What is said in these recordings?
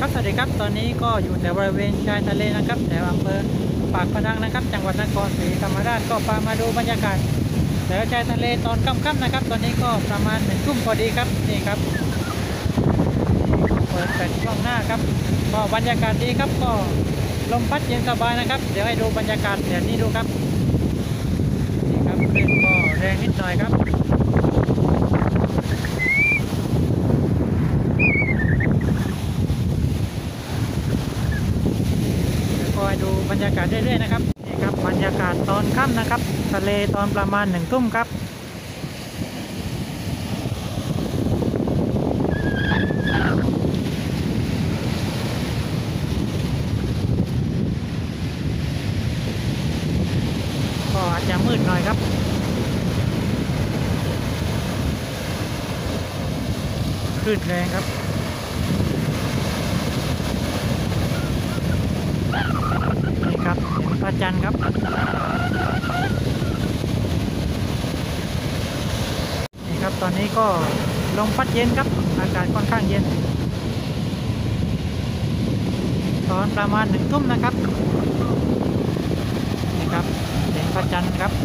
ครับสวัสดีครับตอนนี้ก็อยู่แถวบริเวณชายทะเลนะครับแถวอำเภอปากพนังนะครับจังหวัดนครศรีธรรมราชก็พามาดูบรรยากาศแถวชายทะเลตอนค่ำๆนะครับตอนนี้ก็ประมาณ1 ทุ่มพอดีครับนี่ครับเปิดเป็นกล้องหน้าครับก็บรรยากาศดีครับก็ลมพัดเย็นสบายนะครับเดี๋ยวให้ดูบรรยากาศแถวนี้ดูครับนี่ครับคลื่นก็แรงนิดหน่อยครับคอยดูบรรยากาศเรื่อยๆนะครับนี่ครับบรรยากาศตอนค่ำนะครับทะเลตอนประมาณ1 ทุ่มครับก็อาจจะมืดหน่อยครับคลื่นแรงครับนี่ครับเห็นพระจันทร์ครับนี่ครับตอนนี้ก็ลมพัดเย็นครับอากาศค่อนข้างเย็นตอนประมาณ1 ทุ่มนะครับนี่ครับเห็นพระจันทร์ครับ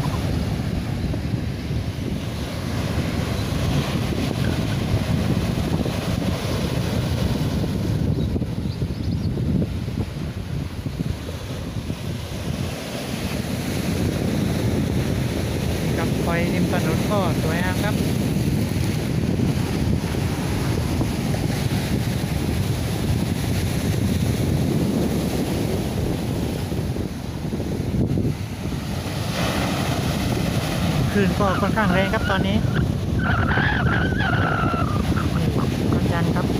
นี่ครับไฟริมถนนก็สวยงามครับคลื่นก็ค่อนข้างแรงครับตอนนี้นี่พระจันทร์ครับ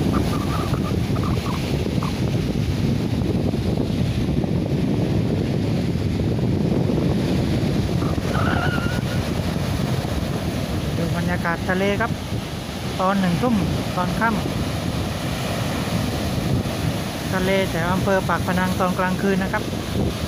ดูบรรยากาศทะเลครับตอน1 ทุ่มตอนค่ำทะเลแถวอำเภอปากพนังตอนกลางคืนนะครับ